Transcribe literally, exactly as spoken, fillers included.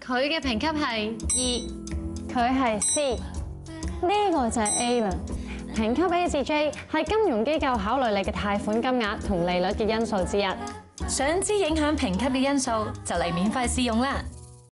佢嘅評級係二， 佢係 C， 呢個就係 A 啦。評級 A 至 J 係金融機構考慮你嘅貸款金額同利率嘅因素之一。 想知影響評級嘅因素，就嚟免費試用啦！